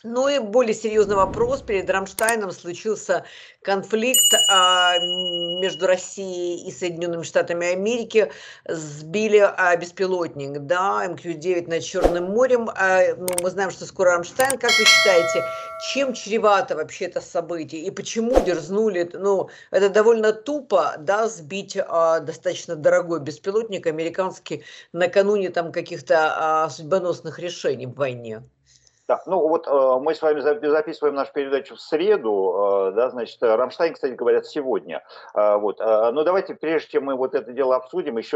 Ну и более серьезный вопрос. Перед Рамштайном случился конфликт между Россией и Соединенными Штатами Америки. Сбили беспилотник, да, МК-9 над Черным морем. Ну, мы знаем, что скоро Рамштайн. Как вы считаете, чем чревато вообще это событие? И почему дерзнули? Ну, это довольно тупо, да, сбить достаточно дорогой беспилотник американский накануне там каких-то судьбоносных решений в войне. Да, ну вот мы с вами записываем нашу передачу в среду, да, значит, Рамштайн, кстати, говорят, сегодня. Вот, но давайте, прежде чем мы вот это дело обсудим, еще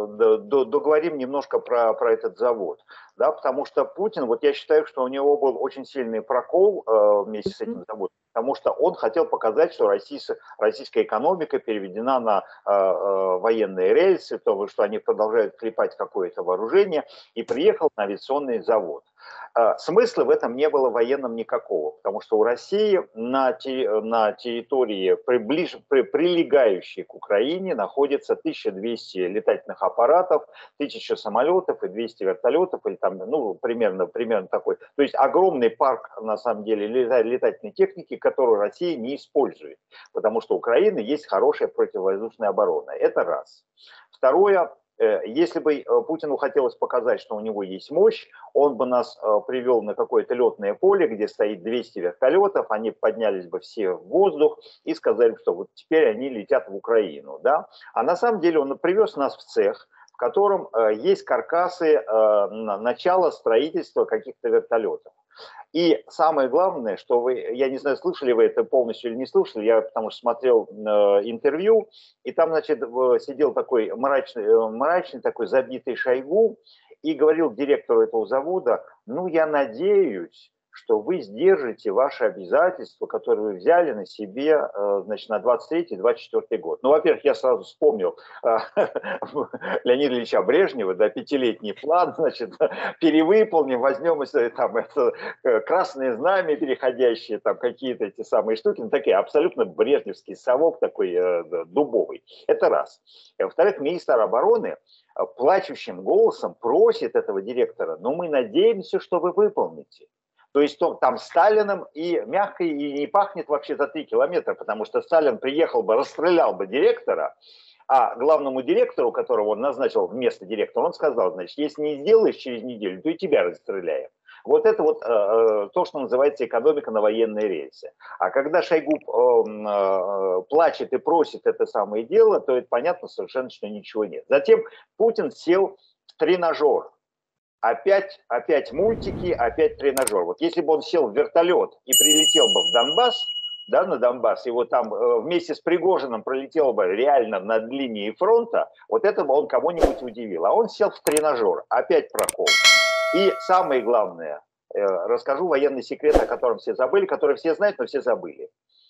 договорим немножко про этот завод, да, потому что Путин, вот я считаю, что у него был очень сильный прокол вместе с этим заводом, потому что он хотел показать, что российская экономика переведена на военные рельсы, то, что они продолжают клепать какое-то вооружение, и приехал на авиационный завод. Смысла в этом не было военном никакого, потому что у России на территории, прилегающей к Украине, находится 1200 летательных аппаратов, 1000 самолетов и 200 вертолетов, или там, ну, примерно такой. То есть огромный парк, на самом деле, летательной техники, которую Россия не использует, потому что у Украины есть хорошая противовоздушная оборона. Это раз. Второе, если бы Путину хотелось показать, что у него есть мощь, он бы нас привел на какое-то летное поле, где стоит 200 вертолетов, они поднялись бы все в воздух и сказали, что вот теперь они летят в Украину. Да? А на самом деле он привез нас в цех, в котором есть каркасы начала строительства каких-то вертолетов. И самое главное, что вы, я не знаю, слышали вы это полностью или не слышали, я потому что смотрел интервью, и там, значит, сидел такой мрачный такой забитый Шойгу и говорил директору этого завода: ну, я надеюсь, что вы сдержите ваши обязательства, которые вы взяли на себе, значит, на 23-24 год. Ну, во-первых, я сразу вспомнил Леонида Ильича Брежнева, да, 5-летний план, значит, перевыполним, возьмем там это красные знамя переходящие, там какие-то эти самые штуки, ну, такие абсолютно брежневский совок такой дубовый. Это раз. И, во-вторых, министр обороны плачущим голосом просит этого директора: ну, мы надеемся, что вы выполните. То есть там Сталиным и мягко и не пахнет вообще за 3 километра, потому что Сталин приехал бы, расстрелял бы директора, а главному директору, которого он назначил вместо директора, он сказал: значит, если не сделаешь через неделю, то и тебя расстреляем. Вот это вот то, что называется экономика на военной рельсе. А когда Шойгу плачет и просит это самое дело, то это понятно совершенно, что ничего нет. Затем Путин сел в тренажер. Опять мультики, опять тренажер. Вот если бы он сел в вертолет и прилетел бы в Донбасс, да, на Донбасс, и вот там вместе с Пригожиным пролетел бы реально над линией фронта, вот это бы он кого-нибудь удивил. А он сел в тренажер, опять прокол. И самое главное, расскажу военный секрет, о котором все забыли, который все знают, но все забыли.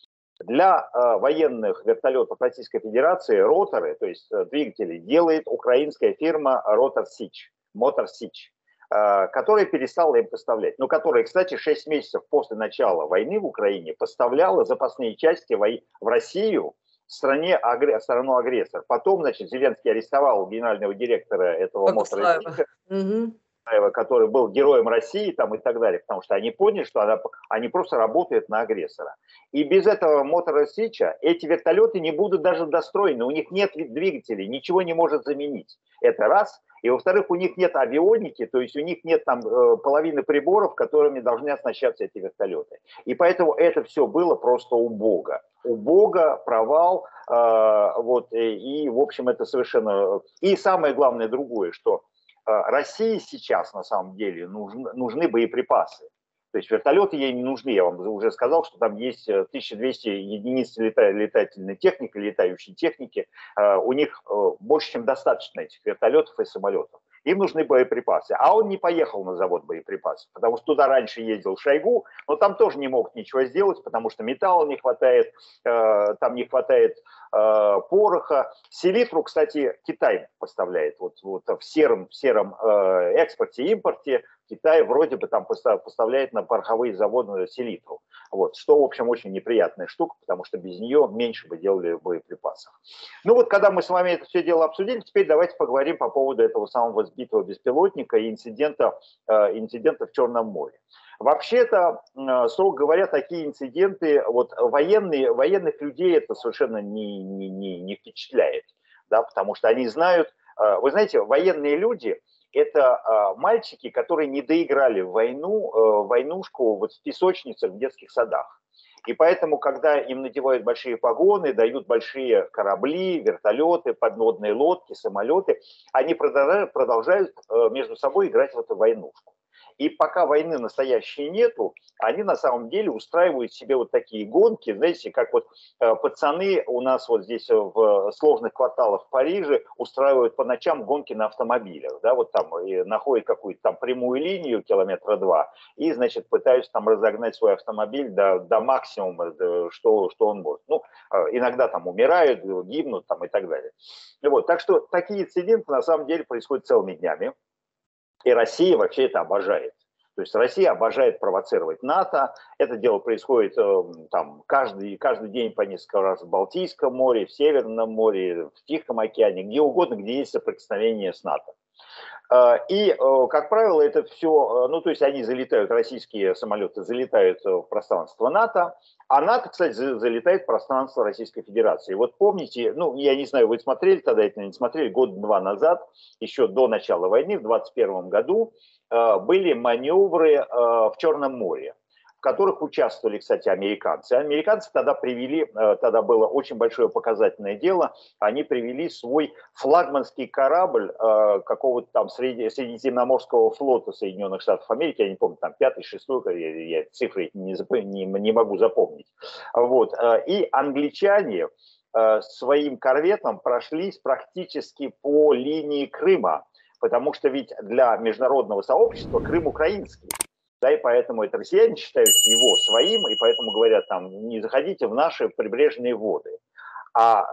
Для военных вертолетов Российской Федерации роторы, то есть двигатели, делает украинская фирма Motor Sich, которая перестала им поставлять. Но которая, кстати, 6 месяцев после начала войны в Украине поставляла запасные части в Россию, страну агрессор. Потом, значит, Зеленский арестовал генерального директора этого Motor Sich, который был героем России там, и так далее, потому что они поняли, что они просто работают на агрессора. И без этого Мотора Сича эти вертолеты не будут даже достроены, у них нет двигателей, ничего не может заменить. Это раз. И во-вторых, у них нет авионики, то есть у них нет там половины приборов, которыми должны оснащаться эти вертолеты. И поэтому это все было просто убого. Убого, провал, вот, и в общем это совершенно... И самое главное другое, что России сейчас на самом деле нужны боеприпасы. То есть вертолеты ей не нужны, я вам уже сказал, что там есть 1200 единиц летательной техники, летающей техники. У них больше, чем достаточно этих вертолетов и самолетов. Им нужны боеприпасы. А он не поехал на завод боеприпасов, потому что туда раньше ездил Шойгу, но там тоже не мог ничего сделать, потому что металла не хватает, там не хватает пороха. Селитру, кстати, Китай поставляет. Вот в сером экспорте и импорте Китай вроде бы там поставляет на пороховые заводы селитру. Вот, что, в общем, очень неприятная штука, потому что без нее меньше бы делали боеприпасов. Ну вот, когда мы с вами это все дело обсудили, теперь давайте поговорим по поводу этого самого сбитого беспилотника и инцидента в Черном море. Вообще-то, строго говоря, такие инциденты, вот военных людей это совершенно не впечатляет, да, потому что они знают, вы знаете, военные люди – это мальчики, которые не доиграли в войну, войнушку вот в песочницах, в детских садах. И поэтому, когда им надевают большие погоны, дают большие корабли, вертолеты, подводные лодки, самолеты, они продолжают между собой играть в эту войнушку. И пока войны настоящей нету, они на самом деле устраивают себе вот такие гонки, знаете, как вот пацаны у нас вот здесь в сложных кварталах в Париже устраивают по ночам гонки на автомобилях, да, вот там и находят какую-то там прямую линию километра 2 и, значит, пытаются там разогнать свой автомобиль до максимума, что он может. Ну, иногда там умирают, гибнут там и так далее. Вот, так что такие инциденты на самом деле происходят целыми днями. И Россия вообще это обожает. То есть Россия обожает провоцировать НАТО. Это дело происходит там каждый день по несколько раз в Балтийском море, в Северном море, в Тихом океане, где угодно, где есть соприкосновение с НАТО. И, как правило, это все, ну, то есть они залетают, российские самолеты залетают в пространство НАТО, а НАТО, кстати, залетает в пространство Российской Федерации. Вот помните, ну, я не знаю, вы смотрели тогда это, не смотрели, год-два назад, еще до начала войны, в 2021 году, были маневры в Черном море, в которых участвовали, кстати, американцы. Американцы тогда привели, тогда было очень большое показательное дело, они привели свой флагманский корабль какого-то там Средиземноморского флота Соединенных Штатов Америки, я не помню, там 5-й, 6-й, я цифры не могу запомнить. Вот. И англичане своим корветом прошлись практически по линии Крыма, потому что ведь для международного сообщества Крым украинский. Да, и поэтому это россияне считают его своим, и поэтому говорят там, не заходите в наши прибрежные воды. А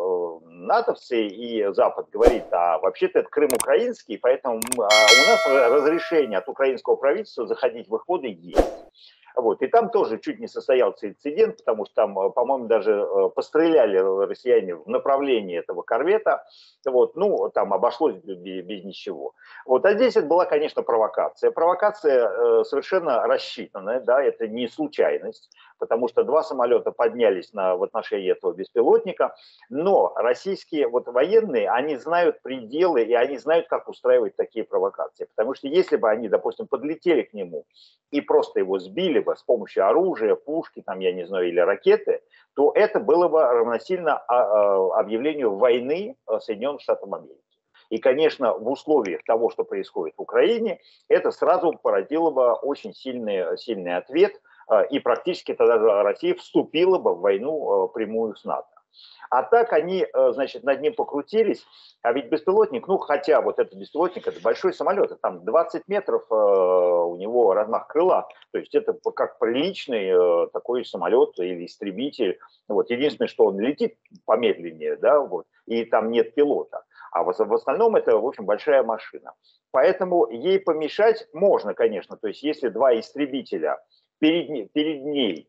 натовцы и Запад говорит, а вообще-то это Крым украинский, поэтому у нас разрешение от украинского правительства заходить в их воды есть. Вот. И там тоже чуть не состоялся инцидент, потому что там, по-моему, даже постреляли россияне в направлении этого корвета. Вот. Ну, там обошлось без ничего. Вот. А здесь это была, конечно, провокация. Провокация совершенно рассчитанная, да, это не случайность, потому что два самолета поднялись в отношении этого беспилотника, но российские вот военные, они знают пределы, и они знают, как устраивать такие провокации. Потому что если бы они, допустим, подлетели к нему и просто его сбили бы с помощью оружия, пушки, там, я не знаю, или ракеты, то это было бы равносильно объявлению войны Соединенным Штатам Америки. И, конечно, в условиях того, что происходит в Украине, это сразу породило бы очень сильный ответ, и практически тогда Россия вступила бы в войну прямую с НАТО. А так они, значит, над ним покрутились, а ведь беспилотник, ну, хотя вот этот беспилотник, это большой самолет, это там 20 метров у него размах крыла, то есть это как приличный такой самолет или истребитель. Вот. Единственное, что он летит помедленнее, да, вот, и там нет пилота. А в остальном это, в общем, большая машина. Поэтому ей помешать можно, конечно, то есть если два истребителя перед ней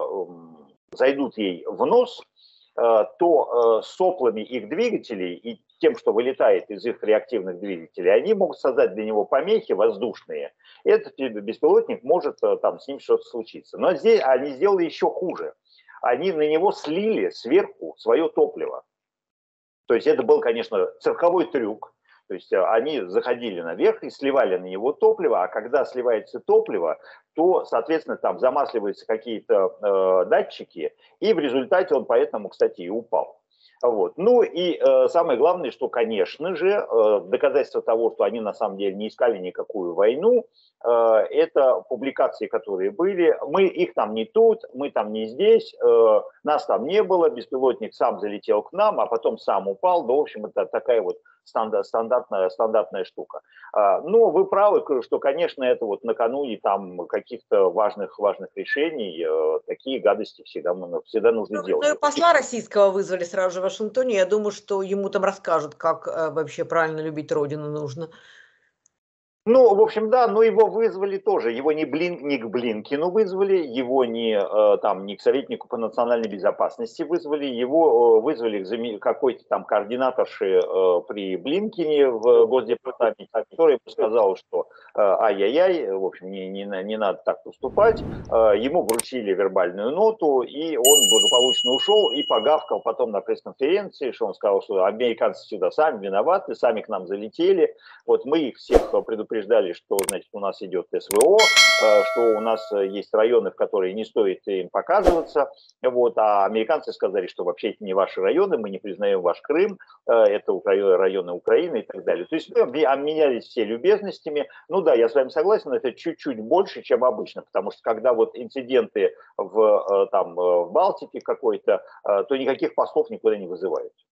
зайдут ей в нос, то соплами их двигателей и тем, что вылетает из их реактивных двигателей, они могут создать для него помехи воздушные. И этот беспилотник может там с ним что-то случиться. Но здесь они сделали еще хуже. Они на него слили сверху свое топливо. То есть это был, конечно, цирковой трюк. То есть они заходили наверх и сливали на него топливо, а когда сливается топливо, то, соответственно, там замасливаются какие-то датчики, и в результате он поэтому, кстати, и упал. Вот. Ну и самое главное, что, конечно же, доказательство того, что они на самом деле не искали никакую войну, это публикации, которые были. Мы их там не тут, мы там не здесь, нас там не было, беспилотник сам залетел к нам, а потом сам упал. Да, в общем, это такая вот стандартная штука. Но вы правы, что, конечно, это вот накануне там каких-то важных решений, такие гадости всегда нужно делать. Ну и посла российского вызвали сразу же в Вашингтоне. Я думаю, что ему там расскажут, как вообще правильно любить родину нужно. Ну, в общем, да, но его вызвали тоже. Его не к Блинкину вызвали, его не к советнику по национальной безопасности вызвали, его вызвали к какой-то там координаторше при Блинкине в Госдепартаменте, который сказал, что ай-яй-яй, в общем, не надо так поступать. Ему вручили вербальную ноту, и он благополучно ушел и погавкал потом на пресс-конференции, что он сказал, что американцы сюда сами виноваты, сами к нам залетели. Вот мы их всех предупреждали, что, значит, у нас идет СВО, что у нас есть районы, в которые не стоит им показываться, вот, а американцы сказали, что вообще это не ваши районы, мы не признаем ваш Крым, это районы Украины и так далее. То есть мы обменялись все любезностями. Ну да, я с вами согласен, это чуть-чуть больше, чем обычно, потому что когда вот инциденты в Балтике какой-то, то никаких послов никуда не вызывают.